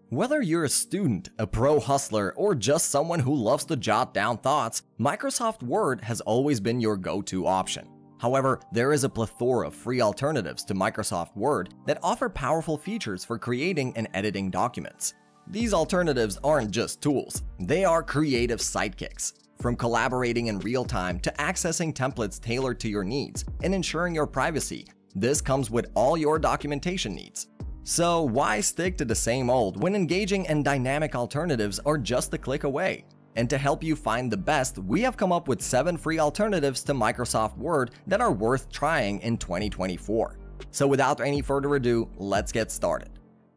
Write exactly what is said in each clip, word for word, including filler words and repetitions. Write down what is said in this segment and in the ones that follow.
Whether you're a student, a pro hustler, or just someone who loves to jot down thoughts, Microsoft Word has always been your go-to option. However, there is a plethora of free alternatives to Microsoft Word that offer powerful features for creating and editing documents. These alternatives aren't just tools, they are creative sidekicks. From collaborating in real time to accessing templates tailored to your needs and ensuring your privacy, this comes with all your documentation needs. So why stick to the same old when engaging and dynamic alternatives are just a click away? And to help you find the best, we have come up with seven free alternatives to Microsoft Word that are worth trying in twenty twenty-four. So without any further ado, let's get started.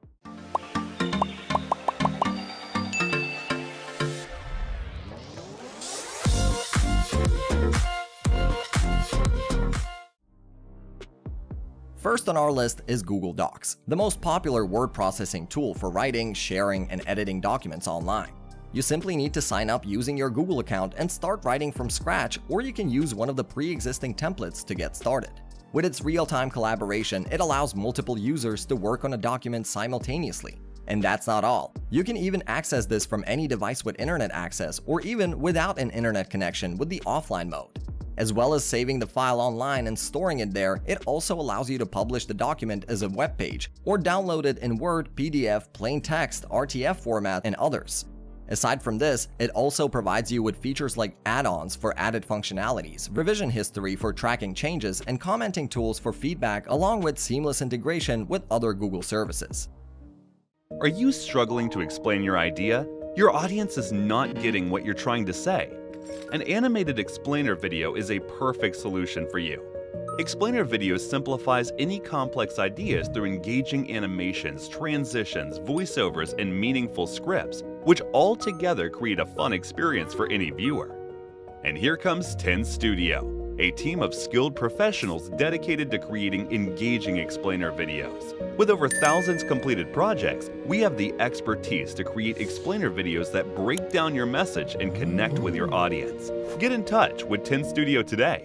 First on our list is Google Docs, the most popular word processing tool for writing, sharing, and editing documents online. You simply need to sign up using your Google account and start writing from scratch, or you can use one of the pre-existing templates to get started. With its real-time collaboration, it allows multiple users to work on a document simultaneously. And that's not all. You can even access this from any device with internet access or even without an internet connection with the offline mode. As well as saving the file online and storing it there, it also allows you to publish the document as a web page or download it in Word, P D F, plain text, R T F format, and others. Aside from this, it also provides you with features like add-ons for added functionalities, revision history for tracking changes, and commenting tools for feedback, along with seamless integration with other Google services. Are you struggling to explain your idea? Your audience is not getting what you're trying to say. An animated explainer video is a perfect solution for you. Explainer video simplifies any complex ideas through engaging animations, transitions, voiceovers, and meaningful scripts, which all together create a fun experience for any viewer. And here comes ten Studio, a team of skilled professionals dedicated to creating engaging explainer videos. With over thousands completed projects, we have the expertise to create explainer videos that break down your message and connect with your audience. Get in touch with ten Studio today.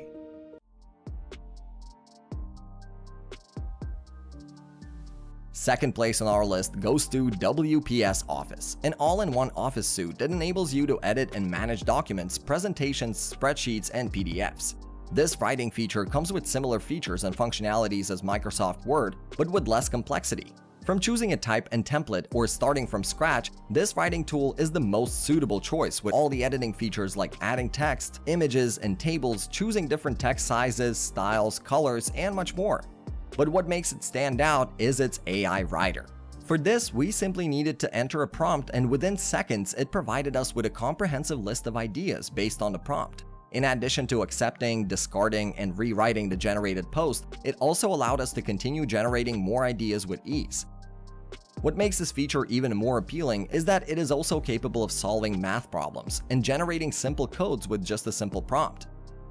Second place on our list goes to W P S Office, an all-in-one office suite that enables you to edit and manage documents, presentations, spreadsheets, and P D Fs. This writing feature comes with similar features and functionalities as Microsoft Word, but with less complexity. From choosing a type and template or starting from scratch, this writing tool is the most suitable choice with all the editing features like adding text, images, and tables, choosing different text sizes, styles, colors, and much more. But what makes it stand out is its A I writer. For this, we simply needed to enter a prompt, and within seconds, it provided us with a comprehensive list of ideas based on the prompt. In addition to accepting, discarding, and rewriting the generated post, it also allowed us to continue generating more ideas with ease. What makes this feature even more appealing is that it is also capable of solving math problems and generating simple codes with just a simple prompt.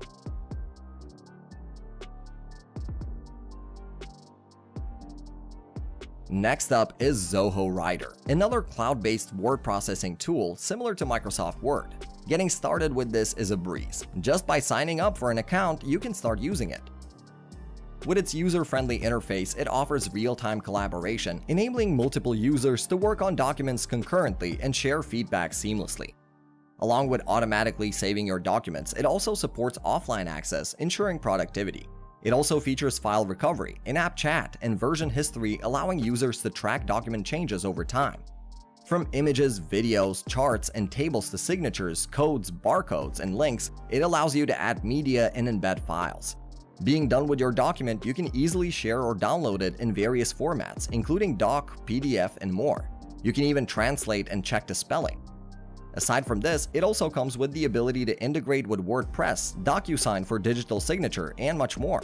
Next up is Zoho Writer, another cloud-based word processing tool similar to Microsoft Word. Getting started with this is a breeze. Just by signing up for an account, you can start using it. With its user-friendly interface, it offers real-time collaboration, enabling multiple users to work on documents concurrently and share feedback seamlessly. Along with automatically saving your documents, it also supports offline access, ensuring productivity. It also features file recovery, in-app chat, and version history, allowing users to track document changes over time. From images, videos, charts, and tables to signatures, codes, barcodes, and links, it allows you to add media and embed files. Being done with your document, you can easily share or download it in various formats, including doc, P D F, and more. You can even translate and check the spelling. Aside from this, it also comes with the ability to integrate with WordPress, DocuSign for digital signature, and much more.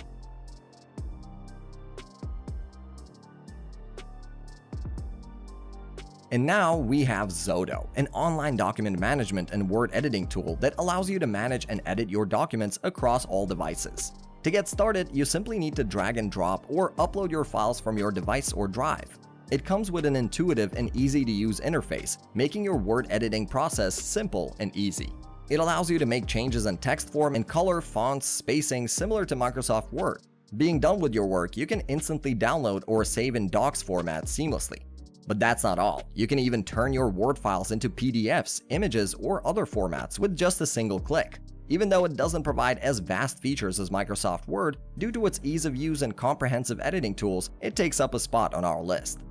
And now we have Xodo, an online document management and word editing tool that allows you to manage and edit your documents across all devices. To get started, you simply need to drag and drop or upload your files from your device or drive. It comes with an intuitive and easy-to-use interface, making your word editing process simple and easy. It allows you to make changes in text form and color, fonts, spacing similar to Microsoft Word. Being done with your work, you can instantly download or save in Docs format seamlessly. But that's not all. You can even turn your Word files into P D Fs, images, or other formats with just a single click. Even though it doesn't provide as vast features as Microsoft Word, due to its ease of use and comprehensive editing tools, it takes up a spot on our list.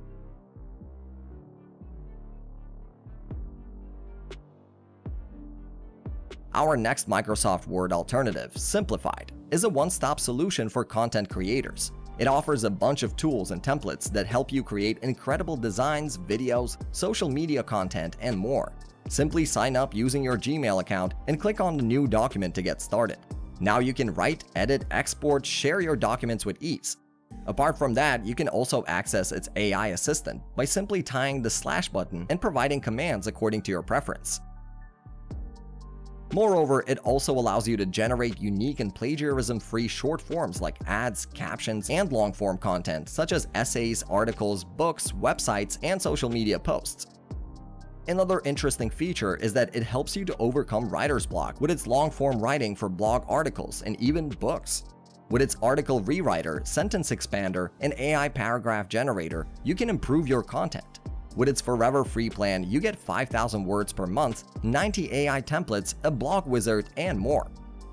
Our next Microsoft Word alternative, Simplified, is a one-stop solution for content creators. It offers a bunch of tools and templates that help you create incredible designs, videos, social media content, and more. Simply sign up using your Gmail account and click on the New Document to get started. Now you can write, edit, export, share your documents with ease. Apart from that, you can also access its A I assistant by simply tying the slash button and providing commands according to your preference. Moreover, it also allows you to generate unique and plagiarism-free short forms like ads, captions, and long-form content such as essays, articles, books, websites, and social media posts. Another interesting feature is that it helps you to overcome writer's block with its long-form writing for blog articles and even books. With its article rewriter, sentence expander, and A I paragraph generator, you can improve your content. With its forever free plan, you get five thousand words per month, ninety A I templates, a blog wizard, and more.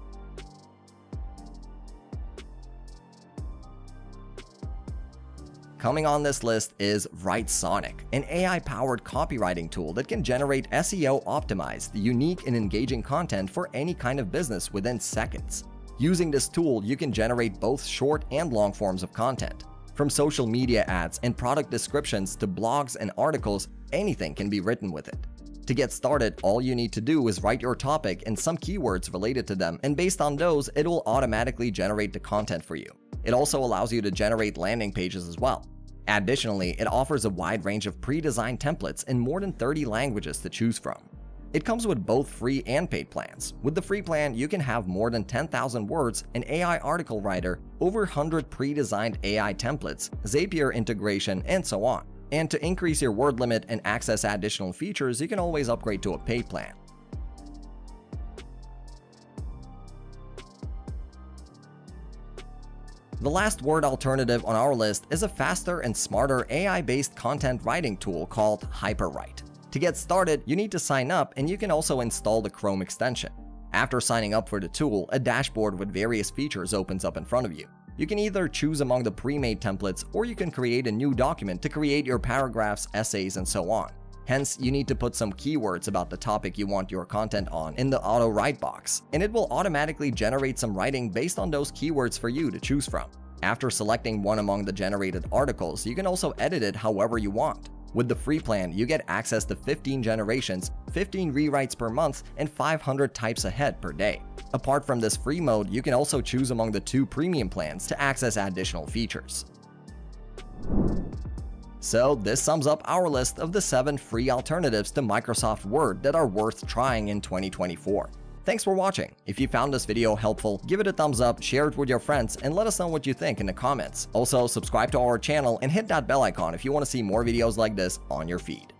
Coming on this list is Writesonic, an A I-powered copywriting tool that can generate S E O-optimized, unique and engaging content for any kind of business within seconds. Using this tool, you can generate both short and long forms of content. From social media ads and product descriptions to blogs and articles, anything can be written with it. To get started, all you need to do is write your topic and some keywords related to them, and based on those, it will automatically generate the content for you. It also allows you to generate landing pages as well. Additionally, it offers a wide range of pre-designed templates in more than thirty languages to choose from. It comes with both free and paid plans. With the free plan, you can have more than ten thousand words, an A I article writer, over one hundred pre-designed A I templates, Zapier integration, and so on. And to increase your word limit and access additional features, you can always upgrade to a paid plan. The last Word alternative on our list is a faster and smarter A I-based content writing tool called HyperWrite. To get started, you need to sign up, and you can also install the Chrome extension. After signing up for the tool, a dashboard with various features opens up in front of you. You can either choose among the pre-made templates, or you can create a new document to create your paragraphs, essays, and so on. Hence, you need to put some keywords about the topic you want your content on in the auto write box, and it will automatically generate some writing based on those keywords for you to choose from. After selecting one among the generated articles, you can also edit it however you want. With the free plan, you get access to fifteen generations, fifteen rewrites per month, and five hundred types ahead per day. Apart from this free mode, you can also choose among the two premium plans to access additional features. So this sums up our list of the seven free alternatives to Microsoft Word that are worth trying in twenty twenty-four. Thanks for watching. If you found this video helpful, give it a thumbs up, share it with your friends, and let us know what you think in the comments. Also, subscribe to our channel and hit that bell icon if you want to see more videos like this on your feed.